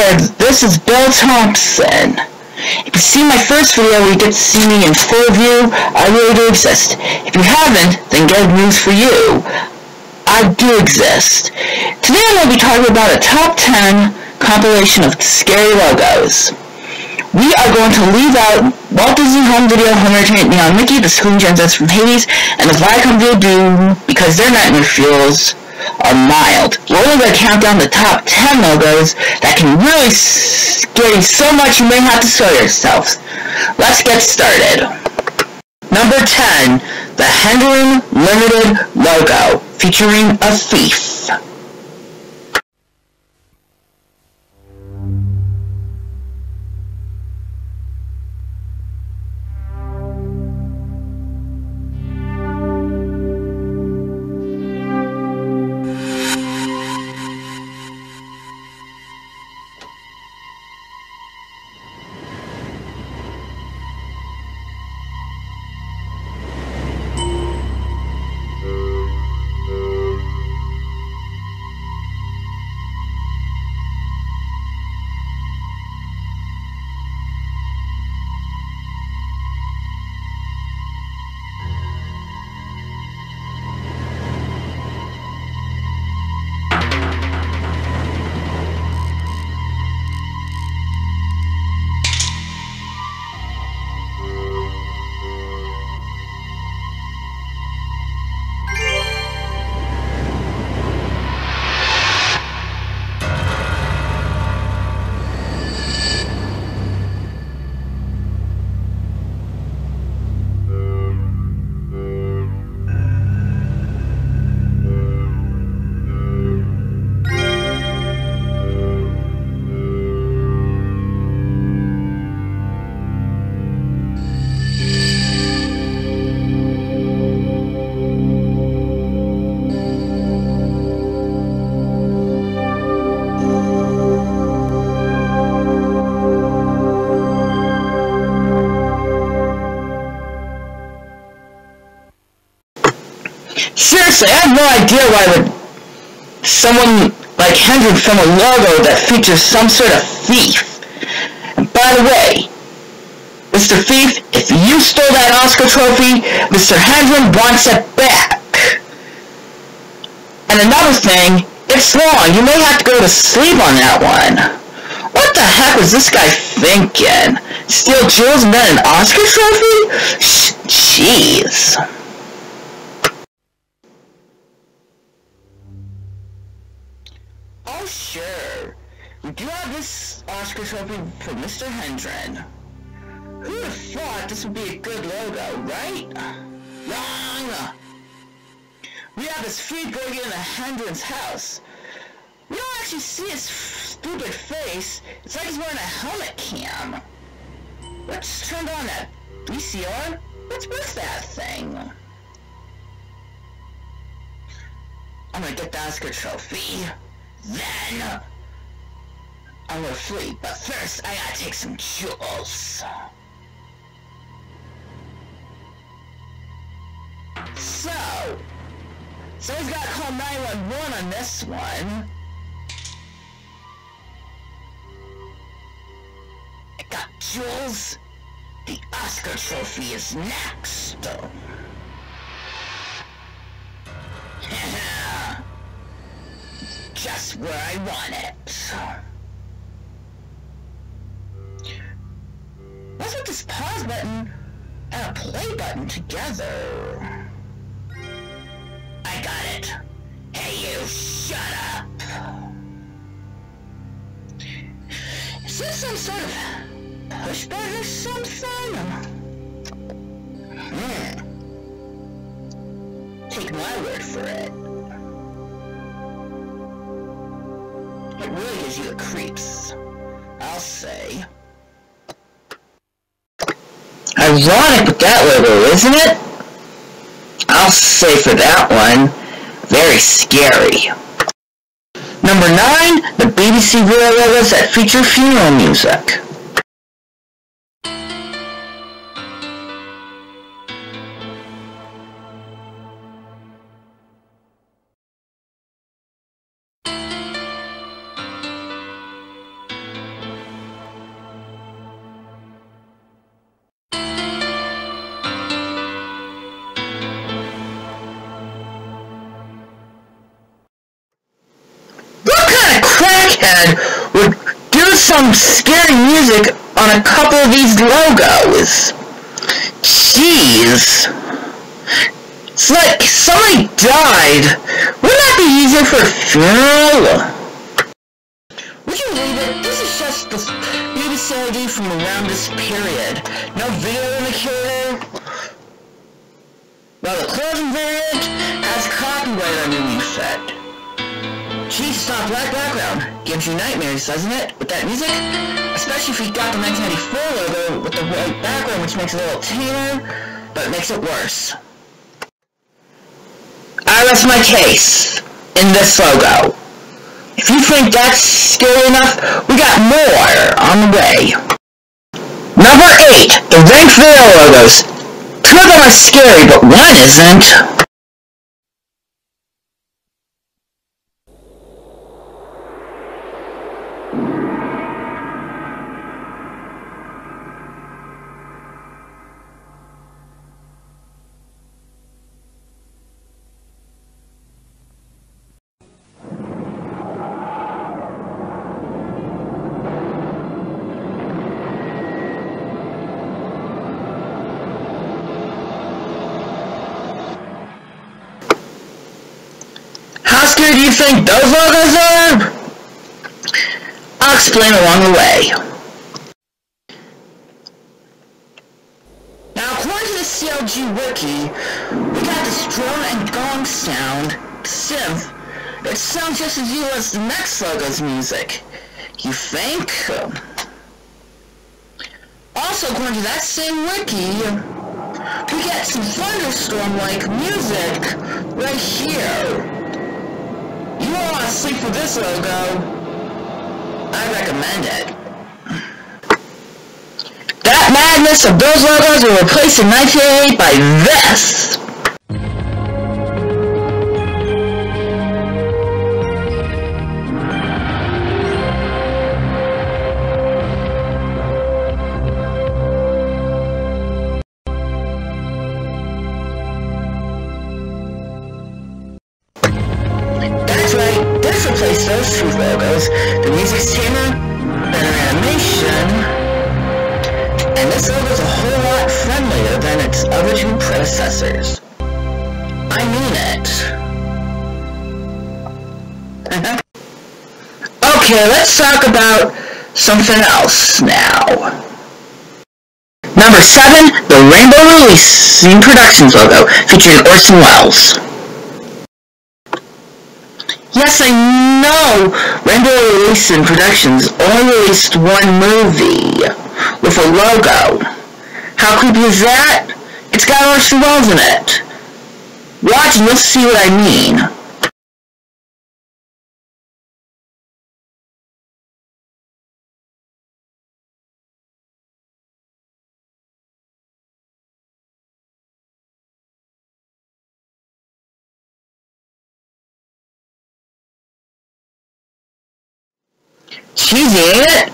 there, this is Bill Thompson. If you've seen my first video where you get to see me in full view, I really do exist. If you haven't, then good news for you. I do exist. Today I'm going to be talking about a top 10 compilation of scary logos. We are going to leave out Walt Disney Home Video, Home Entertainment, Neon Mickey, the Screen Genesis from Hades, and the Viacom Video Doom, because their nightmare fuels are mild. We're only going to count down the top 10 logos that can really scare you so much you may have to sue yourself. Let's get started. Number 10, the Hendren Limited logo, featuring a thief. Seriously, I have no idea why would someone like Hendren film a logo that features some sort of thief. And by the way, Mr. Thief, if you stole that Oscar trophy, Mr. Hendren wants it back. And another thing, it's long. You may have to go to sleep on that one. What the heck was this guy thinking? Steal jewels and then an Oscar trophy? Jeez. Oh sure, we do have this Oscar trophy for Mr. Hendren. Who would have thought this would be a good logo, right? Wrong! We have this freak going into Hendren's house. We don't actually see his stupid face. It's like he's wearing a helmet cam. Let's turn on that VCR. What's with that thing? I'm gonna get the Oscar trophy. Then I'm gonna flee, but first I gotta take some jewels. So someone's gotta call 911 on this one. I got jewels. The Oscar trophy is next. Just where I want it. What's with this pause button and a play button together? I got it. Hey you, shut up! Is this some sort of push button or something? Take my word for it. It really gives you the creeps, I'll say. Ironic with that logo, isn't it? I'll say for that one, very scary. Number 9, the BBC video logos that feature funeral music. crackhead would do some scary music on a couple of these logos. Jeez. It's like somebody died. Wouldn't that be easier for a funeral? Would you believe it? This is just the BBC ID from around this period. No video indicator. Well, the closing variant has copyright on your new set. Geez, it's not black background. Gives you nightmares, doesn't it? With that music? Especially if you got the 1994 logo with the white background, which makes it a little tamer, but it makes it worse. I rest my case in this logo. If you think that's scary enough, we got more on the way. Number 8, the ranked video logos. 2 of them are scary, but 1 isn't. How scary do you think those logos are? I'll explain along the way. Now, according to the CLG wiki, we got this drone and gong sound, synth. It sounds just as evil as the next logo's music. You think? Also, according to that same wiki, we get some thunderstorm-like music right here. You don't want to sleep with this logo, I recommend it. That madness of those logos were replaced in 1988 by this! That's right, this replaced those 2 logos. The music's tamer, better animation, and this logo's a whole lot friendlier than its other 2 predecessors. I mean it. Okay, let's talk about something else now. Number 7, the Rainbow Releasing Productions logo, featuring Orson Welles. Yes, I know Rainbow Releasing Productions only released 1 movie with a logo. How creepy is that? It's got Orson Welles in it. Watch and you'll see what I mean. Cheesy, ain't it?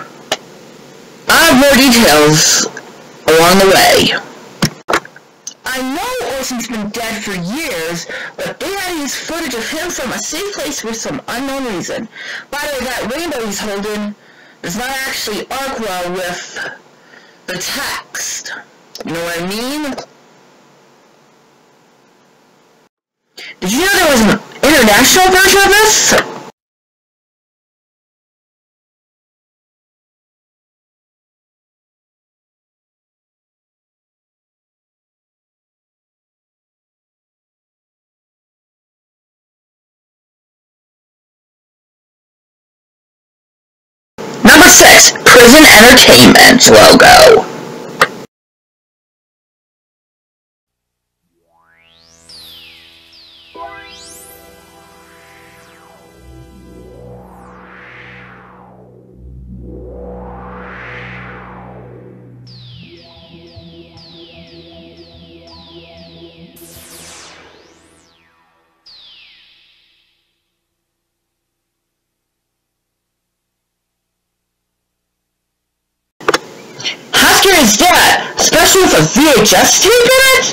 I have more details along the way. I know Orson's been dead for years, but they had to use footage of him from a safe place for some unknown reason. By the way, that rainbow he's holding does not actually arc well with the text. You know what I mean? Did you know there was an international version of this? Number 6, Prison Entertainment logo. Is that, especially with a VHS tape in it?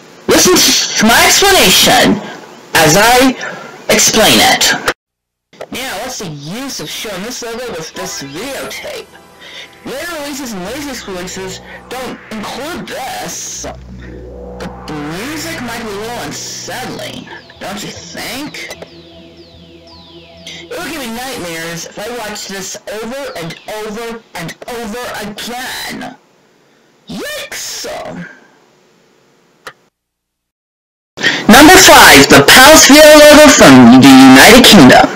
Listen to my explanation as I explain it. discuss the use of showing this logo with this videotape. Later releases and latest releases don't include this, but the music might be a little unsettling, don't you think? It would give me nightmares if I watched this over and over and over again. Yikes! Number 5, the Palace video logo from the United Kingdom.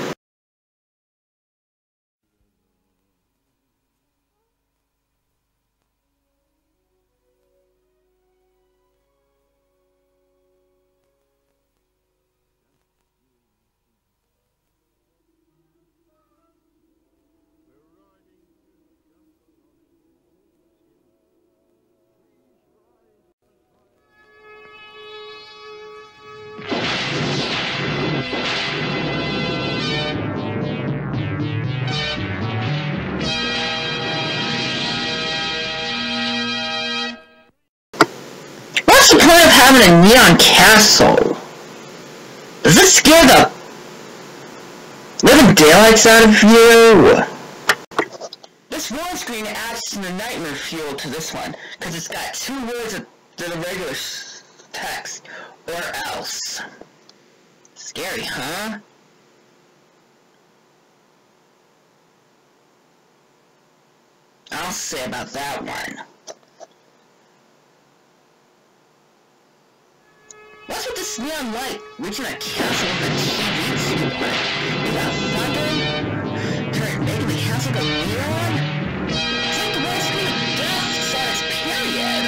What's the point of having a neon castle? Does this scare the living daylights out of you? This one screen adds to the nightmare fuel to this one, because it's got 2 words of the regular text, or else. Scary, huh? I'll say about that one. What's with this neon light reaching a castle with a TV tube on it? You got thunder? Turn making the house like a neon? It's like the one screen of death saw its period.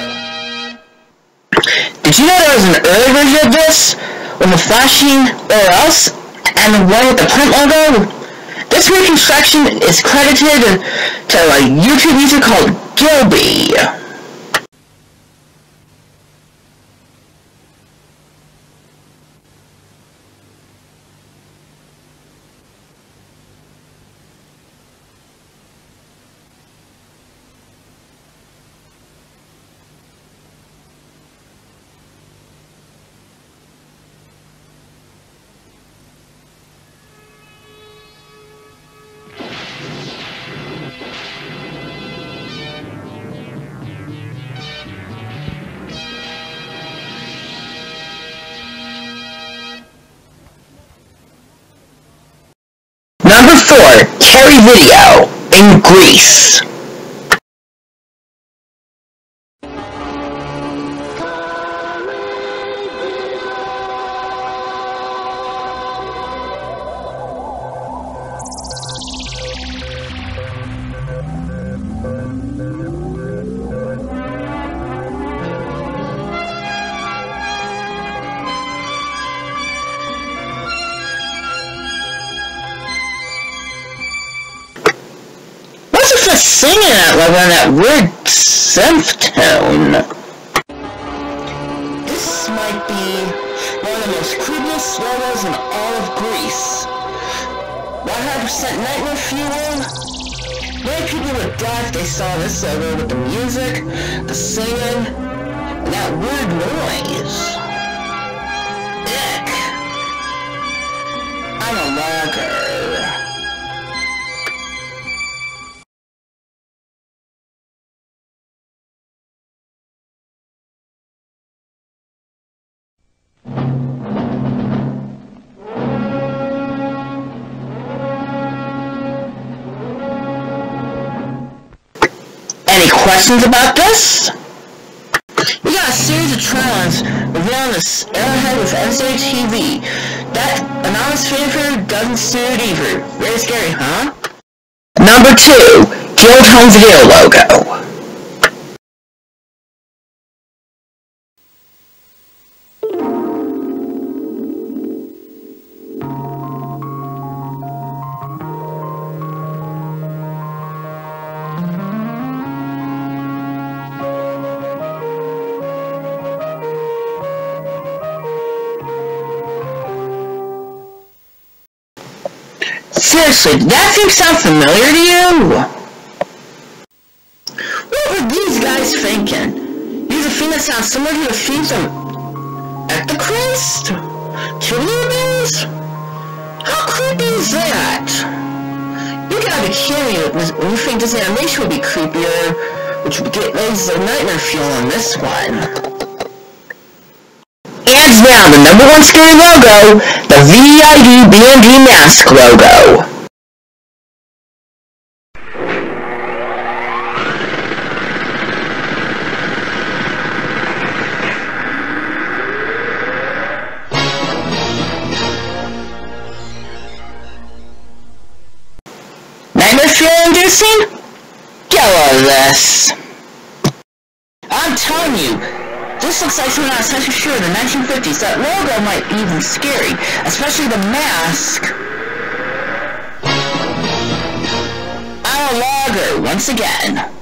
Did you know there was an early version of this? With the flashing or else and the one with the print logo? This reconstruction is credited to a YouTube user called Gilby. Number 4, Carry Video in Greece. Singing that level in that weird synth tone. This might be one of the most creepiest logos in all of Greece. 100% nightmare fuel. Many people would die if they saw this logo with the music, the singing, and that weird noise. Ick. I'm a logger. Any questions about this? We got a series of trials revealing this Arrowhead with NSA TV. That anonymous fanfare doesn't suit it either. Very scary, huh? Number 2, Guild Home Video logo. Seriously, did that theme sound familiar to you? What were these guys thinking? Use a theme that sounds similar to the themes of At the Christ? Tubular Bells? How creepy is that? You gotta be kidding me when you think this animation would be creepier, which would get Ladies of the Nightmare feel on this one. Hands down, the #1 scary logo, the VID B&D mask logo. Nightmare fear-inducing? Get out of this. I'm telling you, this looks like something I was such a sure in the 1950s. That logo might be even scary, especially the mask. I'm a logger, once again.